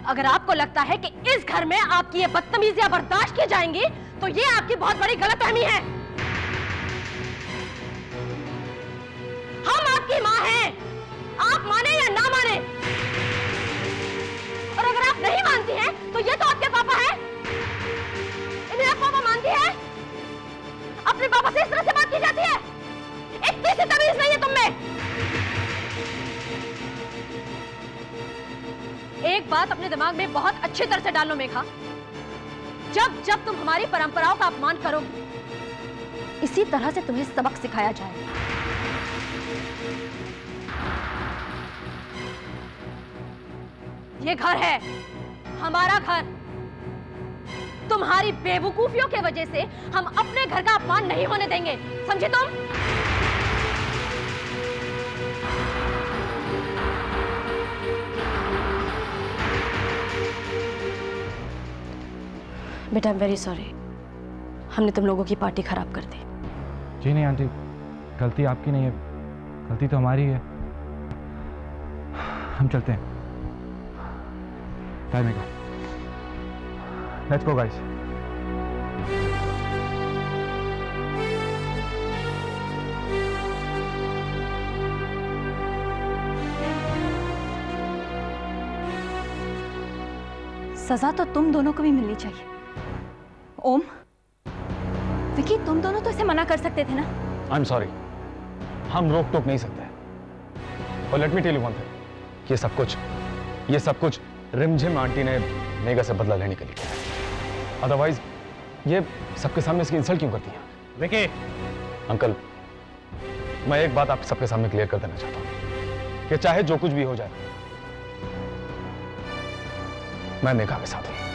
अगर आपको लगता है कि इस घर में आपकी ये बदतमीजियां बर्दाश्त की जाएंगी तो ये आपकी बहुत बड़ी गलतफहमी है। हम आपकी मां हैं, आप माने या ना माने। और अगर आप नहीं मानती हैं तो ये तो आपके पापा हैं, इन्हें आप पापा मानती हैं? अपने पापा से इस तरह से बात की जाती है? इतनी सी तमीज नहीं है तुम में। एक बात अपने दिमाग में बहुत अच्छी तरह से डालो मेघा, जब जब तुम हमारी परंपराओं का अपमान करोगे इसी तरह से तुम्हें सबक सिखाया जाएगा। ये घर है हमारा घर। तुम्हारी बेवकूफियों की वजह से हम अपने घर का अपमान नहीं होने देंगे, समझे तुम? बेटा, आई एम वेरी सॉरी, हमने तुम लोगों की पार्टी खराब कर दी। जी नहीं आंटी, गलती आपकी नहीं है, गलती तो हमारी है। हम चलते हैं। Bye Megha, let's go guys. सजा तो तुम दोनों को भी मिलनी चाहिए। ओम, विकी, तुम दोनों तो इसे मना कर सकते थे ना। आई एम सॉरी, हम रोक टोक नहीं सकते। और let me tell you one thing, ये सब कुछ रिमझिम आंटी ने मेघा से बदला लेने के लिए किया। अदरवाइज ये सबके सामने इसकी इंसल्ट क्यों करती है? विकी अंकल, मैं एक बात आप सबके सामने क्लियर कर देना चाहता हूं कि चाहे जो कुछ भी हो जाए, मैं मेघा के साथ हूं।